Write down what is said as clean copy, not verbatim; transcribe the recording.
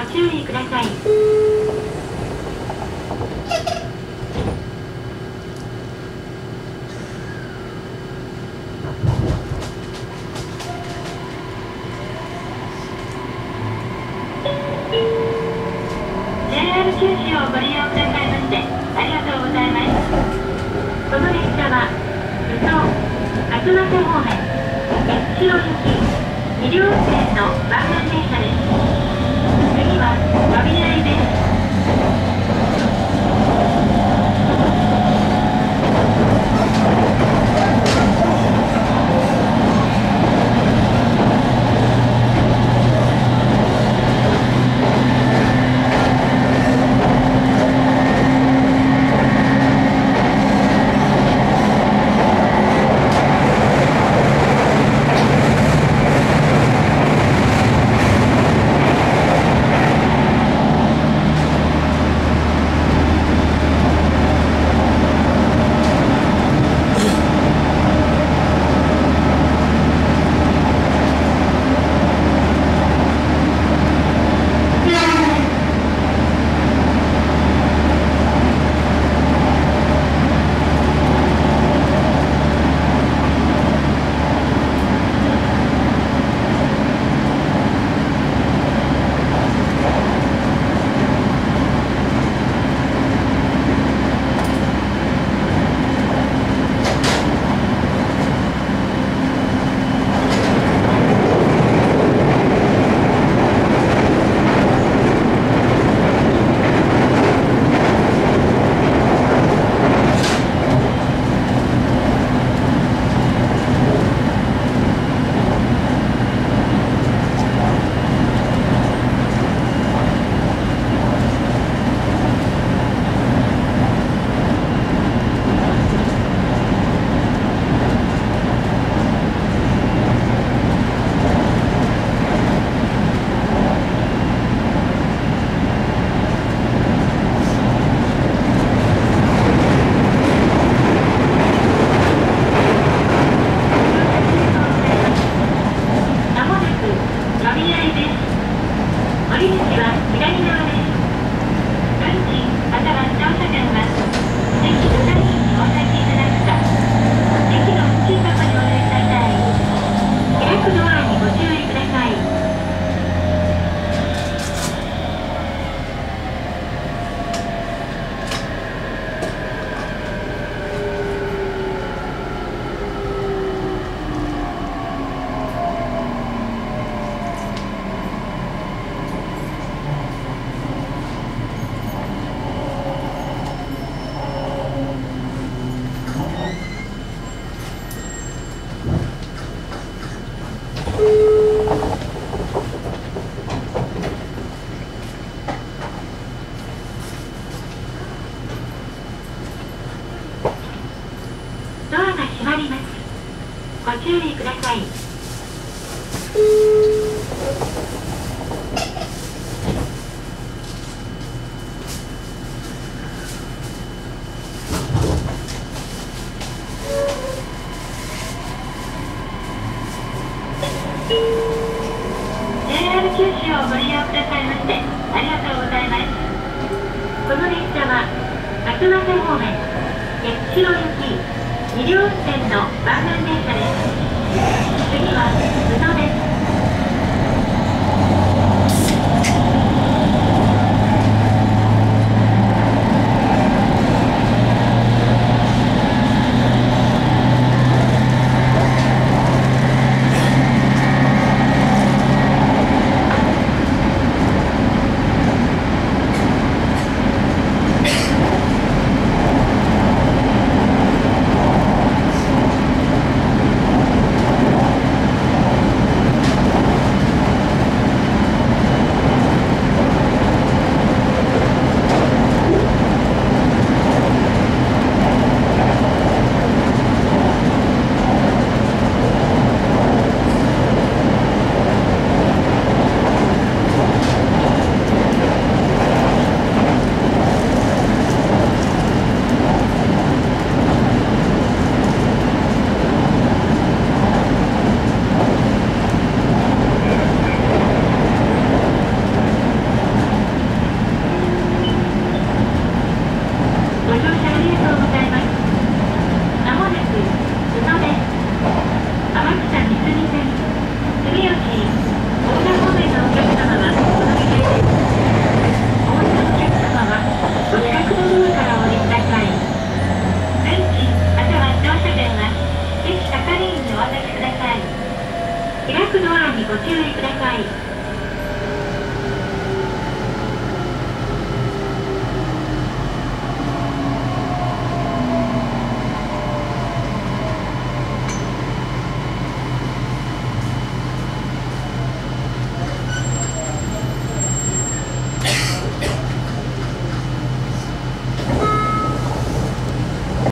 注意ください。JR 九州をご利用くださいましてありがとうございます。この列車は宇都勝俣方面八代行き2両線の湾岸電車です。次は詫び合いです。ご注意ください。JR 九州をご利用くださいましてありがとうございます。この列車は勝俣方面八代行き2両線の湾岸電車です。次は宇野です。 開くドアにご注意ください。